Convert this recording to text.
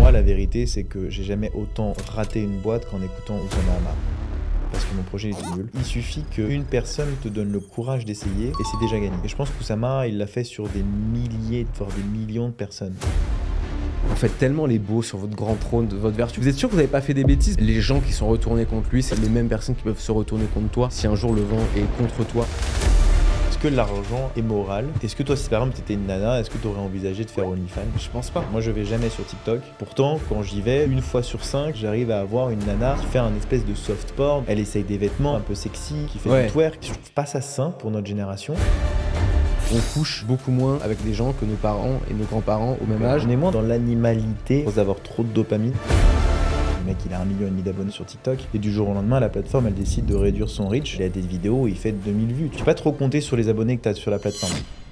Moi, la vérité, c'est que j'ai jamais autant raté une boîte qu'en écoutant Oussama Hamar. Parce que mon projet est nul. Il suffit qu'une personne te donne le courage d'essayer et c'est déjà gagné. Et je pense qu'Oussama, il l'a fait sur des milliers, voire des millions de personnes. Vous faites tellement les beaux sur votre grand trône de votre vertu. Vous êtes sûr que vous n'avez pas fait des bêtises? Les gens qui sont retournés contre lui, c'est les mêmes personnes qui peuvent se retourner contre toi si un jour le vent est contre toi. Est-ce que l'argent est moral? Est-ce que toi, si par exemple t'étais une nana, est-ce que tu aurais envisagé de faire OnlyFans? Je pense pas. Moi, je vais jamais sur TikTok. Pourtant, quand j'y vais, une fois sur 5, j'arrive à avoir une nana qui fait un espèce de soft porn. Elle essaye des vêtements un peu sexy, qui fait du twerk. Je trouve pas ça sain pour notre génération. On couche beaucoup moins avec des gens que nos parents et nos grands-parents au même âge. On est moins dans l'animalité, pour avoir trop de dopamine. Le mec, il a 1,5 million d'abonnés sur TikTok. Et du jour au lendemain, la plateforme, elle décide de réduire son reach. Il a des vidéos où il fait 2000 vues. Tu peux pas trop compter sur les abonnés que tu as sur la plateforme.